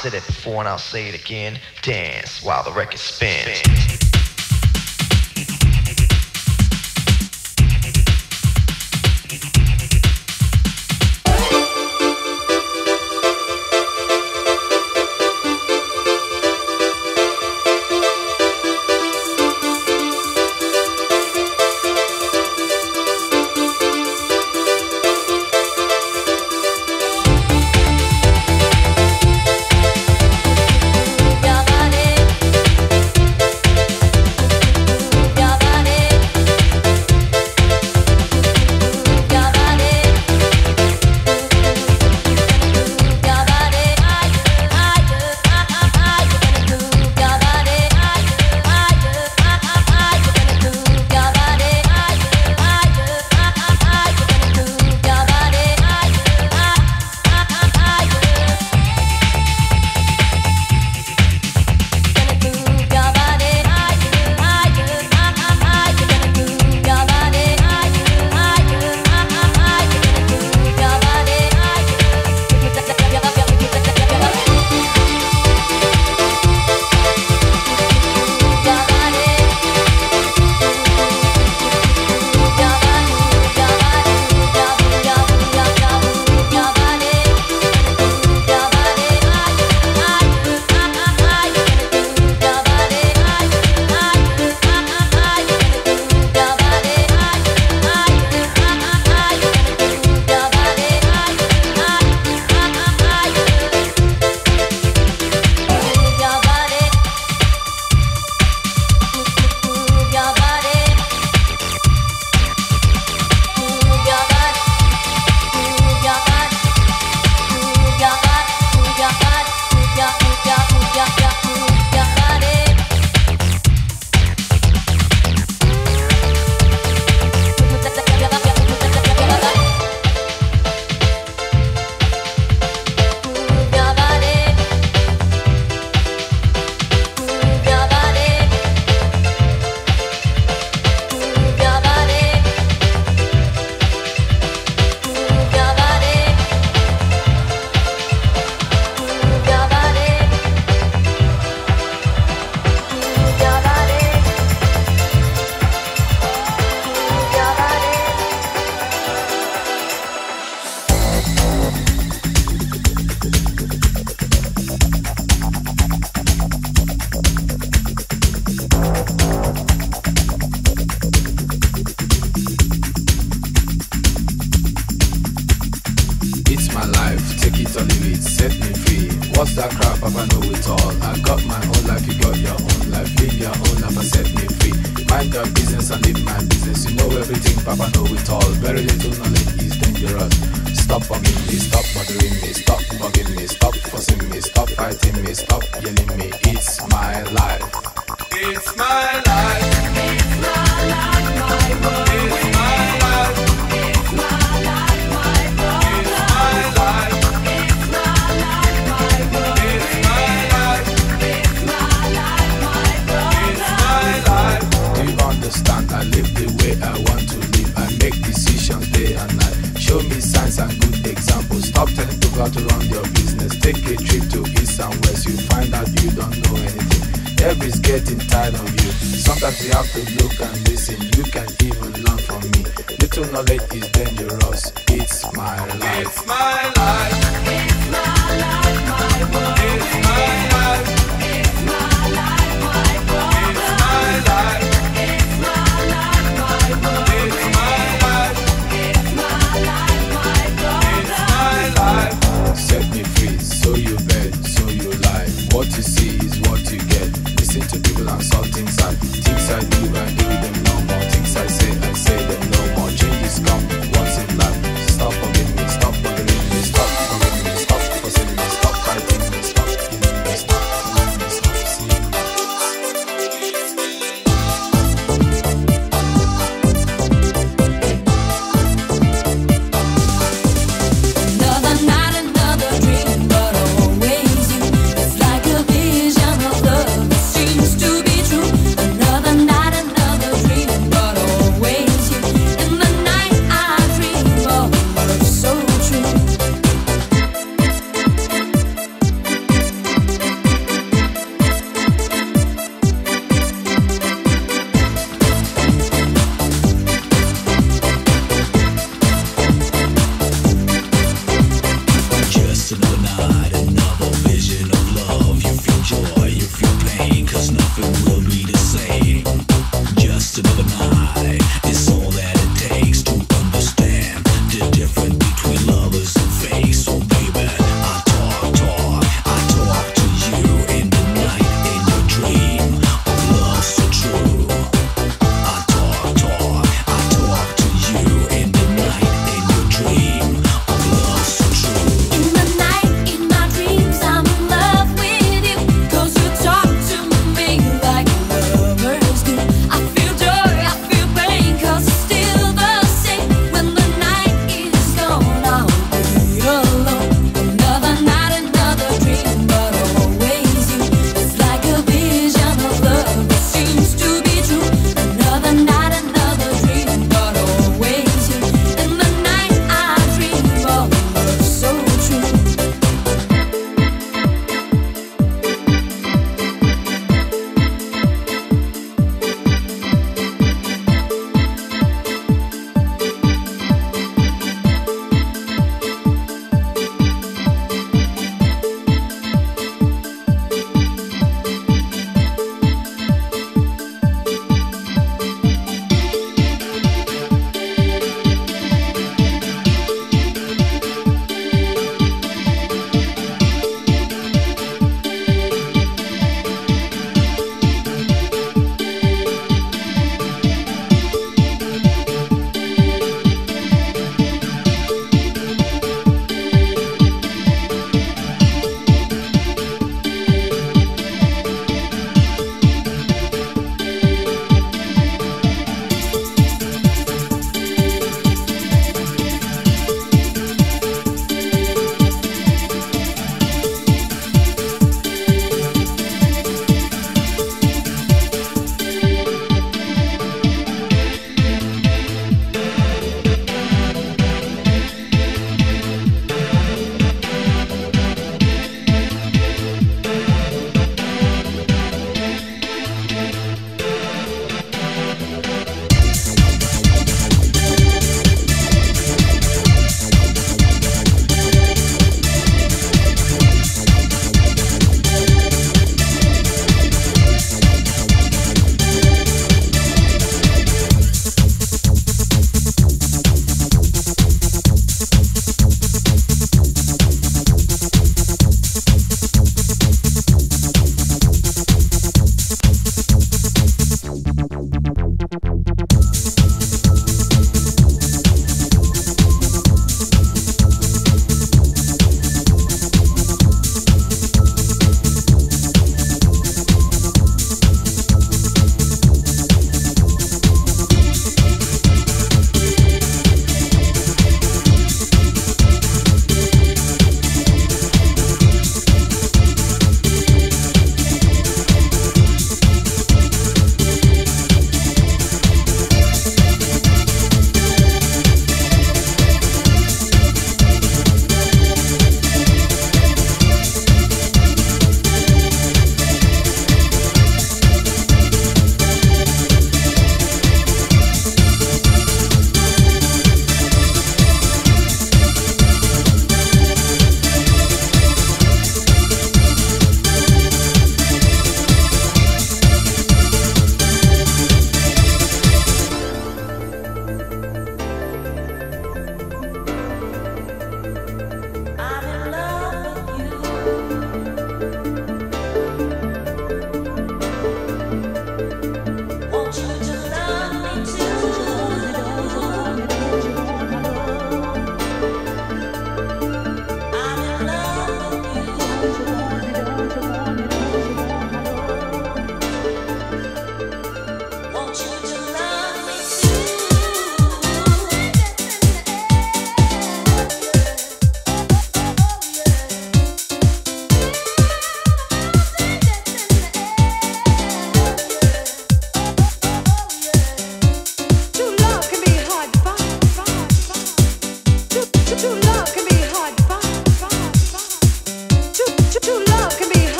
said it before and I'll say it again. Dance while the record spins. Another night, another dream, but always you. It's like a vision.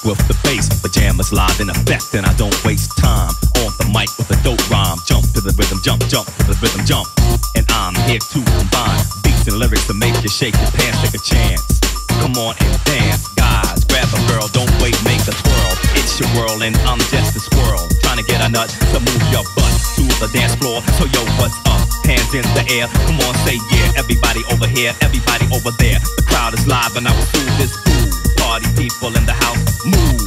with the bass. Pajamas live in effect, and I don't waste time on the mic with a dope rhyme. Jump to the rhythm, jump, jump to the rhythm, jump. And I'm here to combine beats and lyrics to make you shake your pants, take a chance. Come on and dance, guys. Grab a girl, don't wait, make a twirl. It's your world and I'm just a squirrel, trying to get a nut to move your butt to the dance floor. So yo, what's up? Hands in the air, come on, say yeah. Everybody over here, everybody over there. The crowd is live and I will soothe this fool. Party people in the house, move.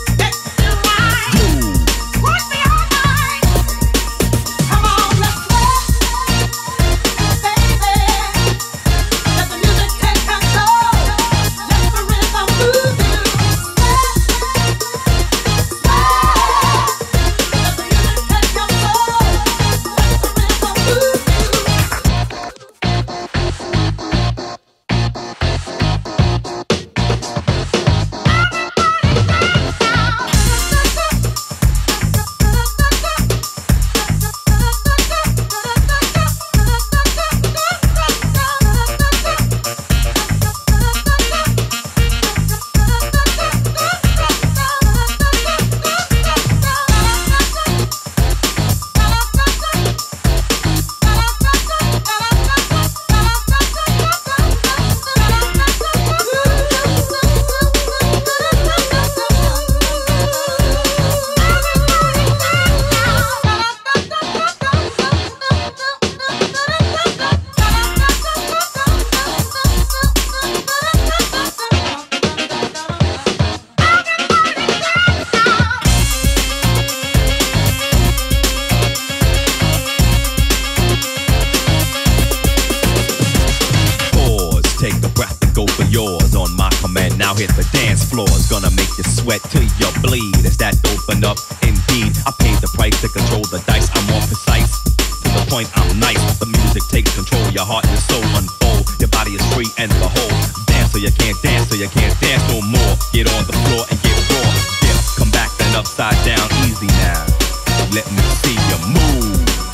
Now hit the dance floor, it's gonna make you sweat till you bleed. Is that open up? Indeed, I paid the price to control the dice. I'm more precise, to the point I'm nice. The music takes control, your heart and soul unfold. Your body is free and behold. Dance so you can't dance, so you can't dance no more. Get on the floor and get raw. Dip, come back then upside down, easy now. Let me see you move.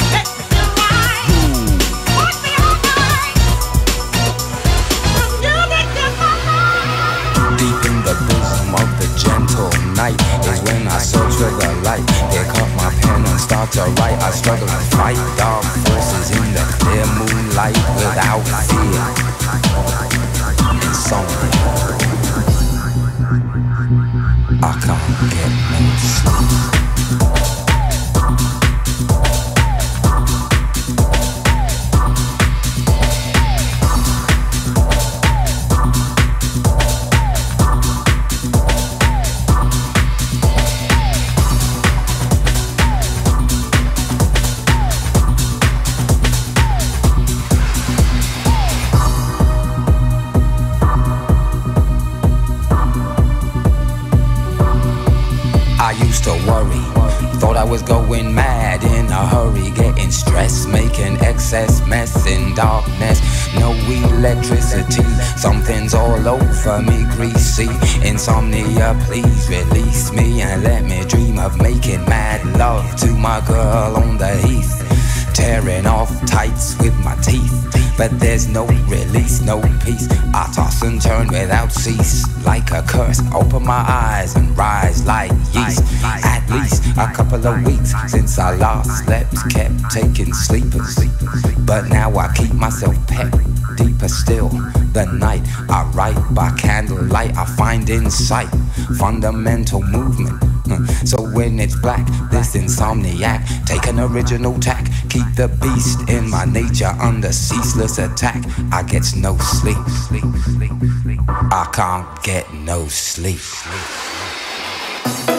Of the gentle night is when I search for the light. Pick up my pen and start to write. I struggle to fight dark forces in the clear moonlight without fear. Insomnia, I can't get no sleep. I used to worry, thought I was going mad in a hurry, getting stressed, making excess mess in darkness. No electricity, something's all over me, greasy. Insomnia, please release me and let me dream of making mad love to my girl on the heath. Tearing off tights with my teeth, but there's no release, no peace. I toss and turn without cease, like a curse. Open my eyes and rise like yeast. At least a couple of weeks since I last slept, kept taking sleepers, but now I keep myself pet. Deeper still, the night I write by candlelight. I find insight, fundamental movement. So when it's black, this insomniac, take an original tack. Keep the beast in my nature under ceaseless attack. I get no sleep, I can't get no sleep.